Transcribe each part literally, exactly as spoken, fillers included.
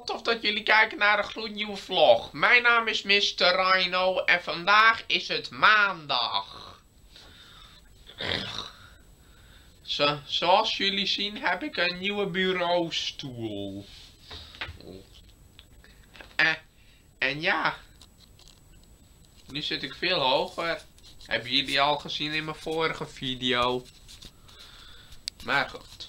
Wat tof dat jullie kijken naar een gloednieuwe vlog. Mijn naam is mister Rhino en vandaag is het maandag. Zo, zoals jullie zien heb ik een nieuwe bureaustoel. En, en ja, nu zit ik veel hoger. Hebben jullie al gezien in mijn vorige video. Maar goed.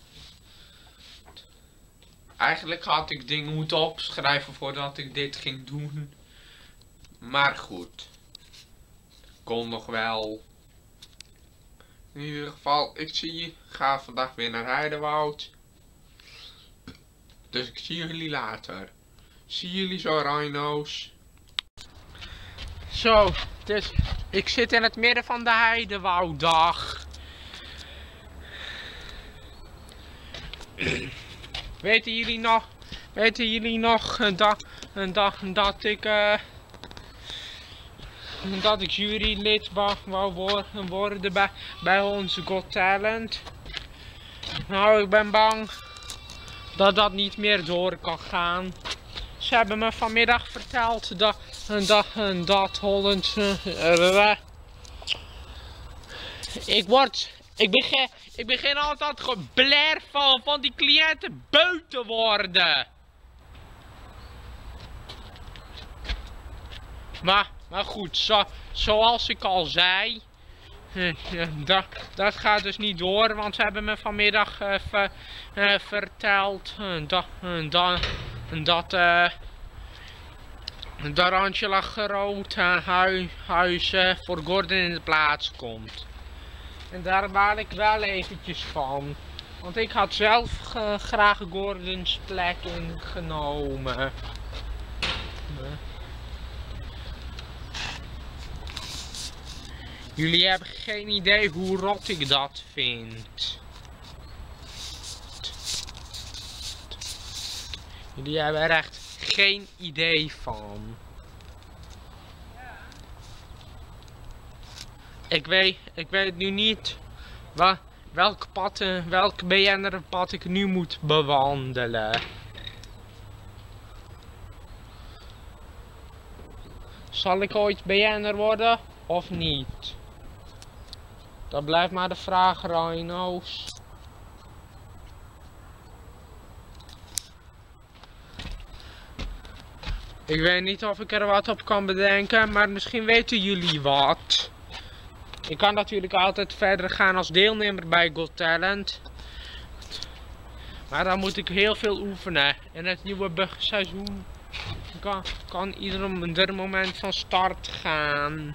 Eigenlijk had ik dingen moeten opschrijven voordat ik dit ging doen. Maar goed. Kon nog wel. In ieder geval, ik zie, ga vandaag weer naar Heidewoud. Dus ik zie jullie later. Zie jullie zo, Rhino's. Zo, dus ik zit in het midden van de Heidewouddag. Weten jullie nog, weten jullie nog een dag, een dag dat ik, uh, dat ik jurylid wou, wou worden, worden bij, bij onze Got Talent? Nou, ik ben bang dat dat niet meer door kan gaan. Ze hebben me vanmiddag verteld dat, dat, dat Holland, uh, ik word... Ik begin, ik begin altijd gebler van, van die cliënten beu te worden. Maar, maar goed, zo, zoals ik al zei, eh, dat, dat gaat dus niet door, want ze hebben me vanmiddag uh, ver, uh, verteld uh, dat, uh, dat, dat, uh, dat Angela Groot uh, hui, huis uh, voor Gordon in de plaats komt. En daar baal ik wel eventjes van. Want ik had zelf uh, graag Gordons plek ingenomen. Uh. Jullie hebben geen idee hoe rot ik dat vind. Jullie hebben er echt geen idee van. Ik weet, ik weet nu niet wa, welk pad, welk B N R pad ik nu moet bewandelen. Zal ik ooit B N R worden of niet? Dat blijft maar de vraag, Rhino's. Ik weet niet of ik er wat op kan bedenken, maar misschien weten jullie wat. Ik kan natuurlijk altijd verder gaan als deelnemer bij Got Talent. Maar dan moet ik heel veel oefenen. En het nieuwe seizoen kan, kan ieder moment van start gaan.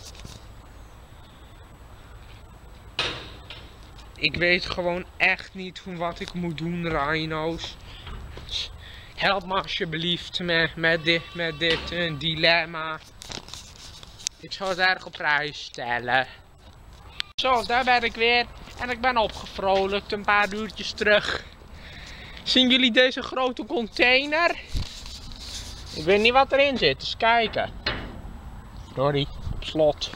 Ik weet gewoon echt niet wat ik moet doen, Rhino's. Help me alsjeblieft met, met dit, met dit uh, dilemma. Ik zou het erg op prijs stellen. Zo, daar ben ik weer. En ik ben opgevrolijkt een paar uurtjes terug. Zien jullie deze grote container? Ik weet niet wat erin zit, dus kijken. Sorry, op slot.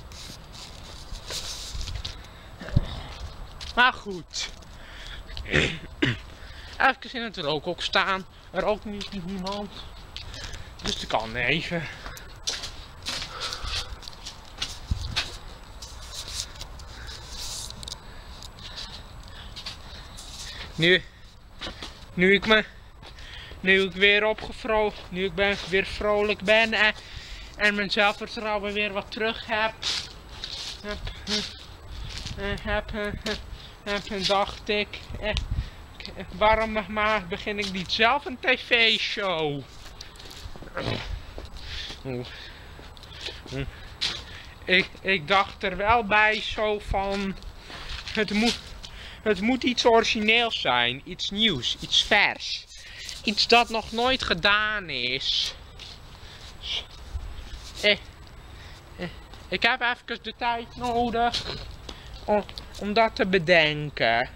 Maar goed. Even in het rookhok staan. Er ook niet niemand. Dus ik kan even. Nu, nu ik me, nu ik weer opgevrolijkt, nu ik ben, weer vrolijk ben en, en mijn zelfvertrouwen weer wat terug heb, heb, heb, heb, heb dacht ik, eh, waarom maar begin ik niet zelf een tv-show? Ik, ik dacht er wel bij zo van, het moet... Het moet iets origineels zijn, iets nieuws, iets vers. Iets dat nog nooit gedaan is. Eh, eh, ik heb even de tijd nodig om, om dat te bedenken.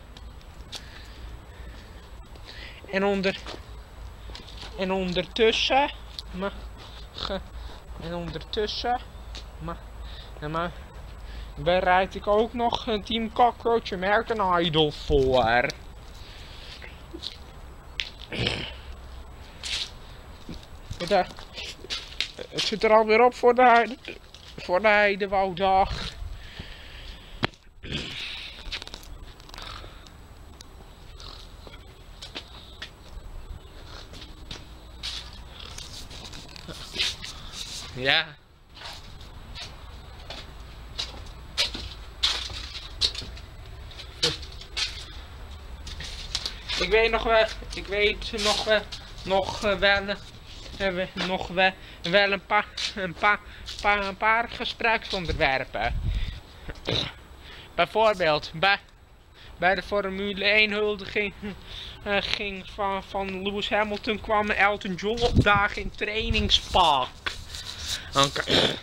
En, onder, en ondertussen... Ma, ge, en ondertussen... Ma, ma, bereid ik ook nog een Team Cockroach American Idol voor. De, het zit er alweer op voor de, heide, voor de Heidewouwdag. Ja. Ik weet nog wel, ik weet nog wel, nog wel, uh, nog wel, wel een paar, een paar, paar, een paar gespreksonderwerpen. Bijvoorbeeld bij, bij de Formule één huldiging uh, ging van, van Lewis Hamilton kwam Elton John opdagen in trainingspak. Okay.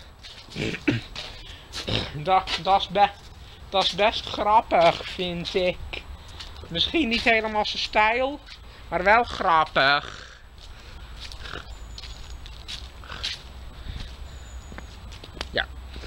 Dat, dat, is be, dat is best grappig, vind ik. Misschien niet helemaal zijn stijl, maar wel grappig. Ja.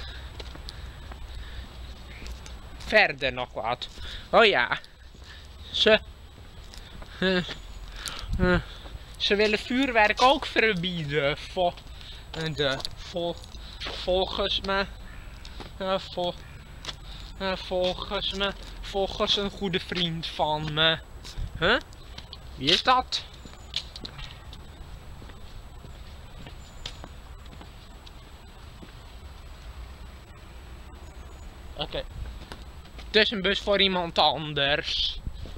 Verder nog wat. Oh ja. Ze... Uh, uh, ze willen vuurwerk ook verbieden. Vol, uh, de, vol, volgens me... Uh, vol, uh, volgens me... Volgens een goede vriend van me. Huh? Wie is dat? Oké. Okay. Het is een bus voor iemand anders.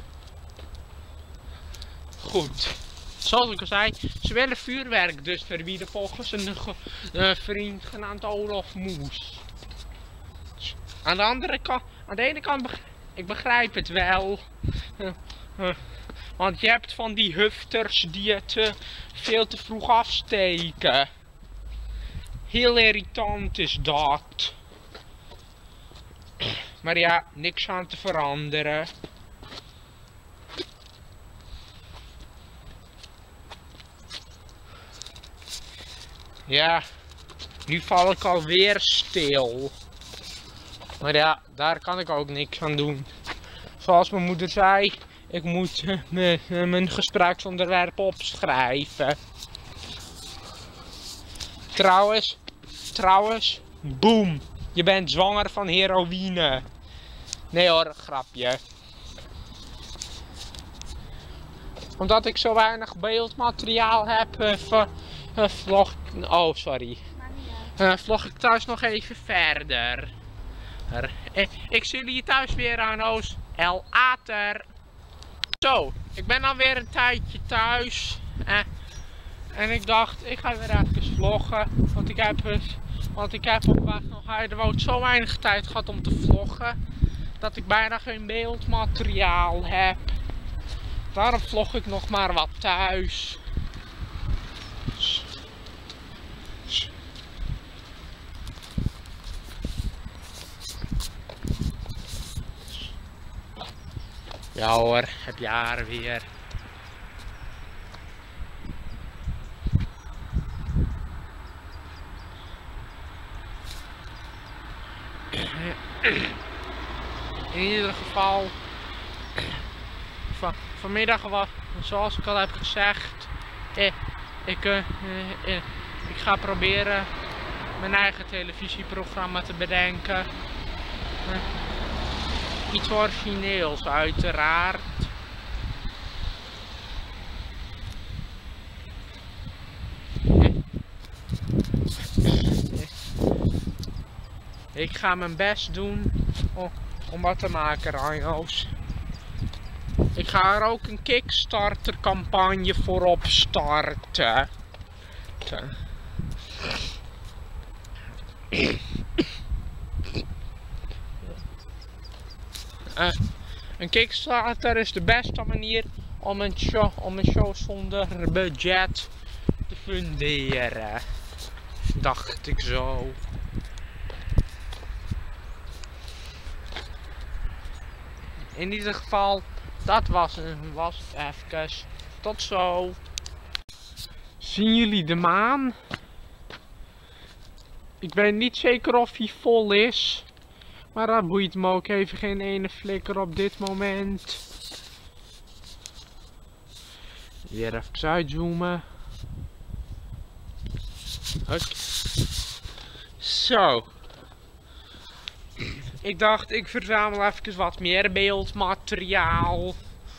Goed. Zoals ik al zei, ze willen vuurwerk dus verbieden volgens een uh, vriend genaamd Olaf Moes. Aan de andere kant, aan de ene kant begrijp ik begrijp het wel. Uh, uh, want je hebt van die hufters die het uh, veel te vroeg afsteken. Heel irritant is dat. Maar ja, niks aan te veranderen. Ja, nu val ik alweer stil. Maar ja, daar kan ik ook niks aan doen. Zoals mijn moeder zei, ik moet uh, mijn gespreksonderwerp opschrijven. Trouwens, trouwens, boem, je bent zwanger van heroïne. Nee hoor, grapje. Omdat ik zo weinig beeldmateriaal heb, uh, uh, vlog ik... Oh, sorry. Uh, vlog ik thuis nog even verder. Ik, ik zie jullie thuis weer aan Oos. El Ater. Zo, ik ben alweer een tijdje thuis. Eh, en ik dacht, ik ga weer even vloggen. Want ik heb, want ik heb op weg naar Heidewoud zo weinig tijd gehad om te vloggen. Dat ik bijna geen beeldmateriaal heb. Daarom vlog ik nog maar wat thuis. Ja hoor, heb je haar weer. In ieder geval, van, vanmiddag was, zoals ik al heb gezegd, eh, ik, eh, eh, ik ga proberen mijn eigen televisieprogramma te bedenken. Eh, Iets origineels uiteraard. Ik ga mijn best doen om, om wat te maken, Rhino's. Ik ga er ook een Kickstarter campagne voor opstarten. Uh, een Kickstarter is de beste manier om een show, om een show zonder budget te funderen. Dacht ik zo. In ieder geval, dat was, was het even. Tot zo. Zien jullie de maan? Ik weet niet zeker of hij vol is. Maar dat boeit me ook even geen ene flikker op dit moment. Weer even uitzoomen. Okay. Zo. Ik dacht, ik verzamel even wat meer beeldmateriaal.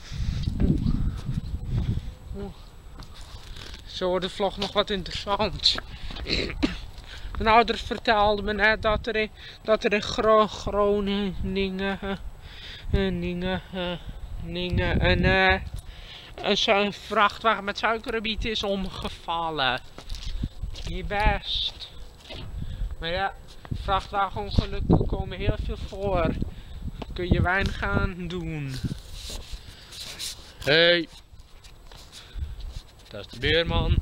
Zo wordt de vlog nog wat interessant. Mijn ouders vertelden me net dat er in, dat er in Gro Groningen Dingen, Dingen, een, uh, een, een vrachtwagen met suikerbiet is omgevallen. Niet best. Maar ja, vrachtwagenongelukken komen heel veel voor. Kun je weinig aan doen. Hey. Dat is de buurman.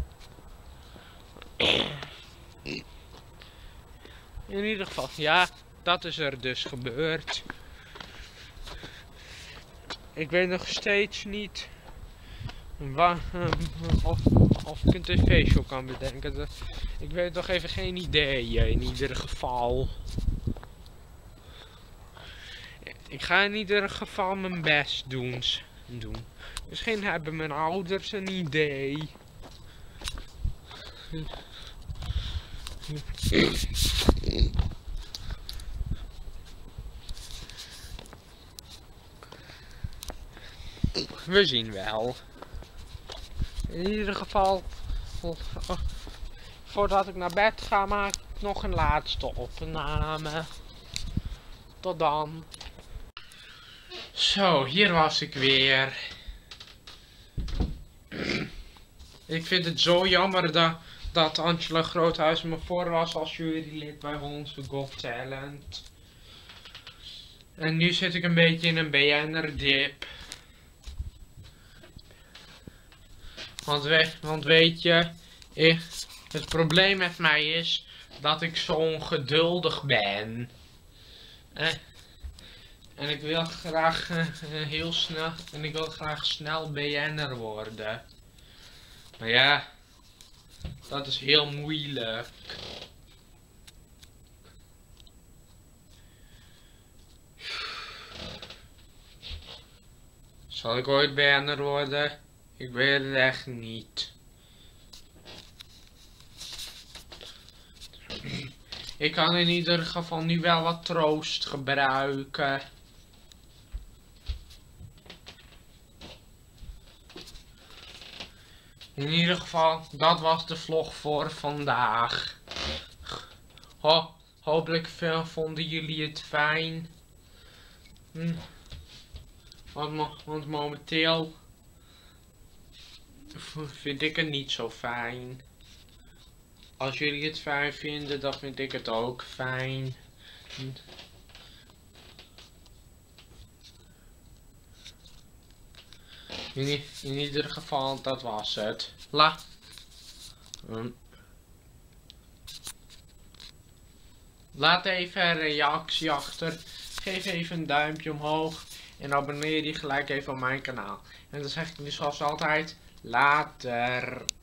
In ieder geval, ja, dat is er dus gebeurd. Ik weet nog steeds niet waar, of, of ik een tv-show kan bedenken. Ik weet nog even geen idee in ieder geval. Ik ga in ieder geval mijn best doen. doen. Misschien hebben mijn ouders een idee. We zien wel. In ieder geval, voordat ik naar bed ga, maak ik nog een laatste opname. Tot dan. Zo, hier was ik weer. Ik vind het zo jammer dat, dat Angela Groothuis me voor was als jurylid bij onze Got Talent. En nu zit ik een beetje in een B N R dip. Want, we, want weet je, ik, het probleem met mij is dat ik zo ongeduldig ben. Eh, en ik wil graag uh, heel snel, en ik wil graag snel B N R worden. Maar ja, dat is heel moeilijk. Zal ik ooit B N R worden? Ik weet het echt niet. Ik kan in ieder geval nu wel wat troost gebruiken. In ieder geval, dat was de vlog voor vandaag. Ho hopelijk vonden jullie het fijn. Hm. Want, mo want momenteel vind ik het niet zo fijn. Als jullie het fijn vinden, dan vind ik het ook fijn. In, in ieder geval, dat was het. La. Um. Laat even een reactie achter. Geef even een duimpje omhoog. En abonneer je gelijk even op mijn kanaal. En dan zeg ik nu zoals altijd. Later.